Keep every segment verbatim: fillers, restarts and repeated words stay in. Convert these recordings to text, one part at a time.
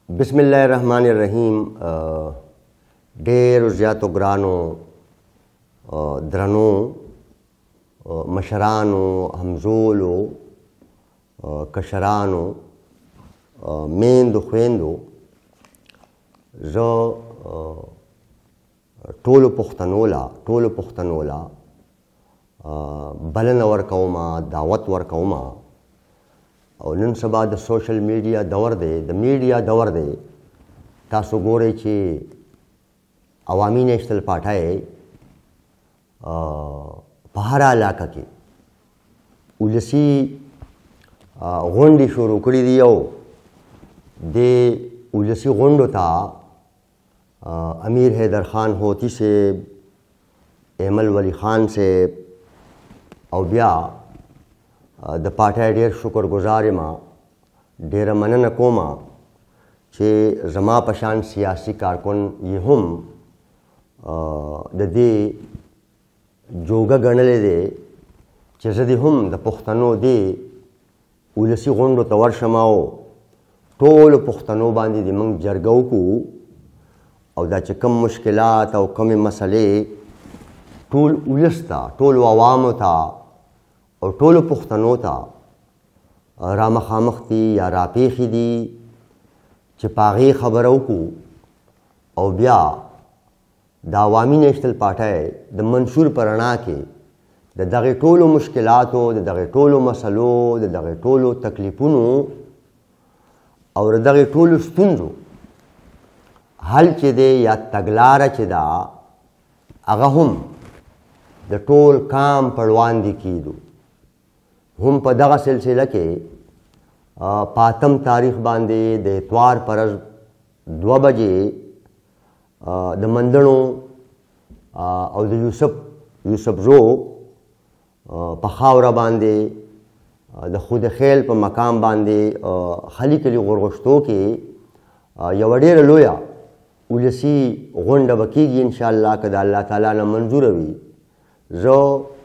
बिस्मिल्लाहिर्रहमानिर्रहीम। ढेर ज़्यादा ग्रानो द्रनो मशरानो हमजोलो कशरानो मेंदो खुएंदो ज़ टोलो पुख्तनोला टोलो पुख्तनोला बलन वर्कौमा दावत वर्कौमा और नन सबा द सोशल मीडिया दौर दे द मीडिया दौर दे तासो गोरे चे अवामी नेशनल पार्टी पहाड़ा इलाका के उलसी गोंडी शुरू करी दियो दे उलसी गोंडो था अमीर हैदर खान होती से एमल वली खान से और ब्या द पार्टी ढेर शुक्र गुजार मां ढेर मनन कोमा चे जमा पशान सियासी कारकुन ये हम द दे जोगा गणले दे चेजदी हम द पुख्तनो दे उलसी गोंडो तवर शमाओ टोल पुख्तनो बांधी दी मंग जरगौ को और दा चे कम मुश्किलात और कम मसले टोल उलस्ता टोल आवाम था और टोलो पुख्तनो था रामखामख्ती या रापेखी दी चिपागी खबरों को और ब्या द अवामी नेशनल पार्टी द मंशूर परना के द दगे टोलो मुश्किलातो द दगे टोलो मसलो द दगे टोलो तकलीफुनो और दगे टोलो स्तुंजो हल चेदे या तगलारा चेदा अगहुम द टोल काम पड़वान दी की दो हम पर दगा सिलसिला के पातम तारीख बांधे द इतवार पर दो बजे द मंदड़ों और द यूसुफ यूसुफ रो पखावरा बांधे द खुद खेल पर मकाम बांधे खली के लिए गुरगश्तों के यवडेर लोया उलसी गुंड बकीगी इंशाअल्लाह कदा अल्लाह ताला न मंजूर हुई जो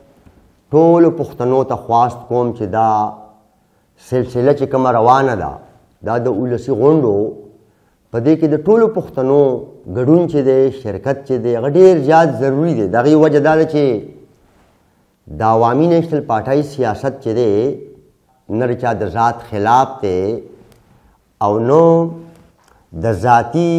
टोल पुख्तनो ता ख्वास्त कोम चे दा सिलसिला चे कमा रवाना दा दा द उलसी गोंडो पदे के द टोल पुख्तनो गडून चे दे शरकत चे दे ढेर ज़्यादा ज़रूरी दे दागी वजह दा चे द अवामी नेशनल पार्टी सियासत चे दे नर चा द ज़ात खिलाफ ते और नो द ज़ाती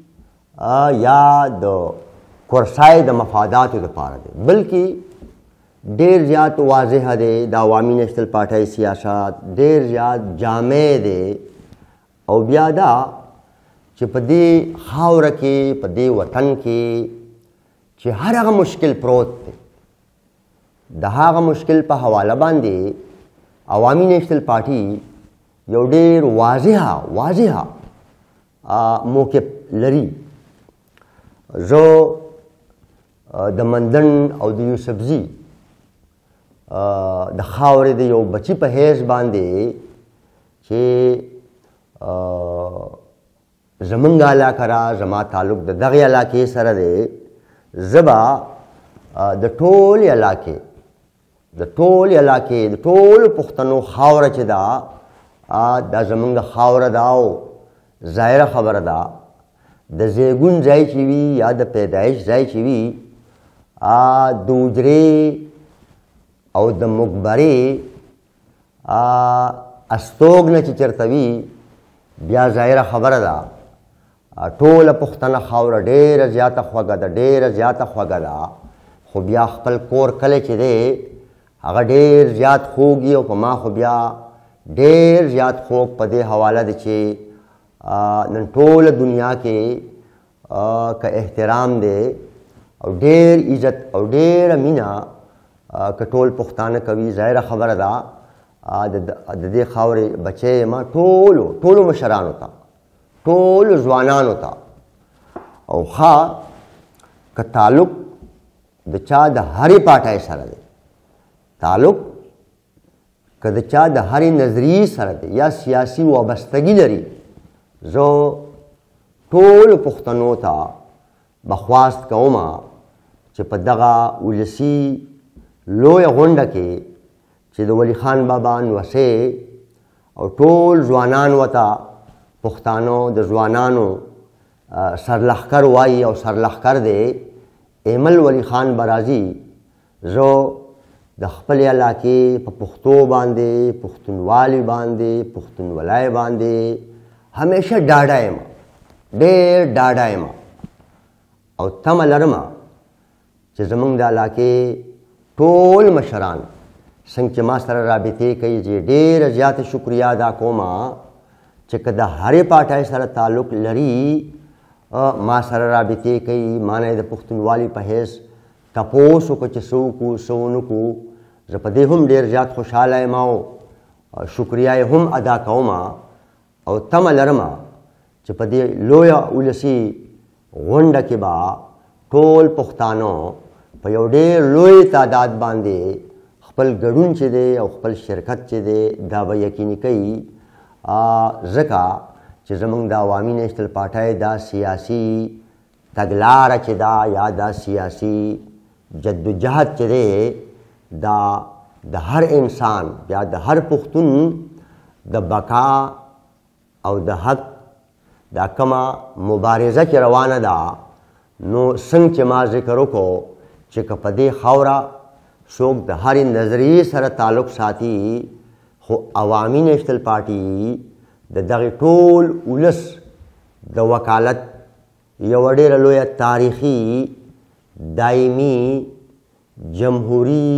या द कुरसाए द मफादात द पारा दे बल्कि ढेर ज़्यादा वाज़ेह दे द अवामी नेशनल पार्टी सियासत ढेर ज़्यादा जामे दे और ब्यादा चे पदे खावर के पदे वतन के चे हर आगा मुश्किल प्रोत थे दहागा मुश्किल पर हवाला बांधे अवामी नेशनल पार्टी यो ढेर वाज़ेह वाज़ेह मौके लरी जो द मंदन और द यूसुफजी द खावरे दे यो बची पहेज बांधे चे जमंगाला करा जमा तालुक द दगे इलाके सर दे जबा द टोल इलाके द टोल इलाके द टोल पुख्तनो खावर चे दा द जमंगा खावर दाओ ज़ाहिर खबर दा द जेगुन जाय चीवी या द पैदाइश जाय चीवी आ दूजरे और द मुकबरे अस्तोग न चिचरतवी ब्या ज़ाहिर खबर दा टोल पुख्तना खावर ढेर ज़्यादा ख्वागा दा ढेर ज़्यादा ख्वागा दा खो ब्या खपल कोर कले चे दे अगर ढेर ज़्यादा खोगी और पमा खो ब्या ढेर ज़्यादा खोग पदे हवाला दे चे नन टोल दुनिया के आ, का एहतराम दे और ढेर इज़्ज़त और ढेर मीना का टोल पुख्तान कवि ज़ाहिर खबर दा दे खावरे बचे माँ टोलो टोलो मशरान होता टोलो जवानान होता और खा का ताल्लुक द चा द हरी पार्टी सर दे ताल्लुक का द चा द हरी नजरी सर दे या सियासी वाबस्तगी लरी जो टोल पुख्तनो था बख्वास्त कौमा चे पदगा उलसी लोय गोंड के चे द वली खान बाबा वसे और टोल जवानान वता پښتانو د ځوانانو سرلښکر وایي او سرلښکر دی ایمل ولی خان برازي زه د خپل علاقې په پښتو باندې پښتونوالي باندې پښتونولۍ باندې همیشه ډاډه یم ډېر ډاډه یم او تمه لرم چې زموږ د علاقې ټول مشران څنګه چې ما سره رابطې کوي چې ډېره زیاته شکریه ادا کوم چې که د هرې پارټۍ سره تعلق لري ما سره رابطې کوي ما نه د پښتونوالي په حیث تپوس وکړو چې څه وکړو څه ونه کړو زه په دې هم ډېر زیات خوشحاله یم او شکریه یې هم ادا کوم او تمه لرم چې په دې لویه ولسي غونډه کې به ټول پښتانه په یو ډېر لوی تعداد باندې خپل ګډون چې دی او خپل شرکت چې دی دا به یقیني کوي ځکه چې زموږ د عوامي نیشنل پارټۍ دا سیاسي تګلاره چې دا یا دا سیاسي جدوجهد چې دی دا د هر انسان یا د هر پښتون د بقا او د حق دا کومه مبارزه چې روانه ده نو څنګه چې ما ذکر وکړو چې که په دې خاوره څوک د هرې نظریې سره تعلق ساتي خو عوامي نیشنل پارټي د دغې ټول ولس د وکالت یوه ډېره لویه تاریخي دایمي جمهوري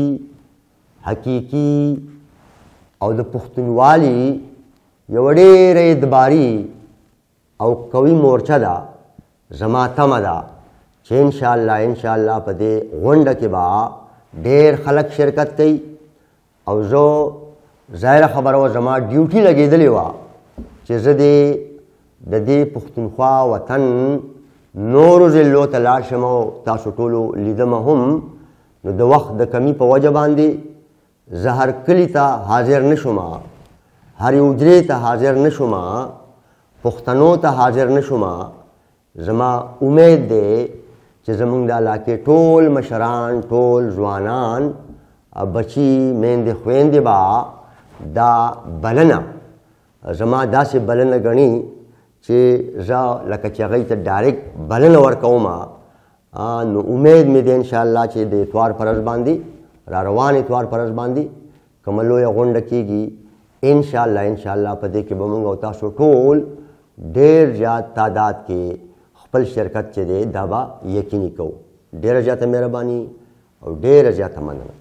حقیقي او د پښتونوالي یوه ډېره اعتباري او قوي مورچه ده زما تمه ده چې انشاءالله انشاءالله په دې غونډه کې به ډېر خلک شرکت کوي او زه ظاهره خبره وه زما ډیوټي لګېدلې وه چې زه دې د دې پښتونخوا وطن نورو ضلعو ته لاړ شم او تاسو ټولو لیدمه هم نو د وخت د کمی په وجه باندې زه هر کلي ته حاضر نه شوم هرې حجرې ته حاضر نه شوم پښتنو ته حاضر نه شوم زما امید دی چې زموږ د علاقې ټول مشران ټول ځوانان بچي میندې خویندې به دا بلنه زما داسې بلنه ګڼي چې زه لکه چې هغوی ته ډایرکټ بلنه ورکوم نو امید مې دی انشاءالله چې د اتوار په ورځ باندې را روان اتوار په ورځ باندې کومه لویه غونډه کېږي انشاءالله انشاءالله په دې کې به موږ او تاسو ټول ډېر زیات تعداد کې خپل شرکت چې دی دا به یقیني کوو ډېره زیاته مهرباني او ډېره زیاته مننه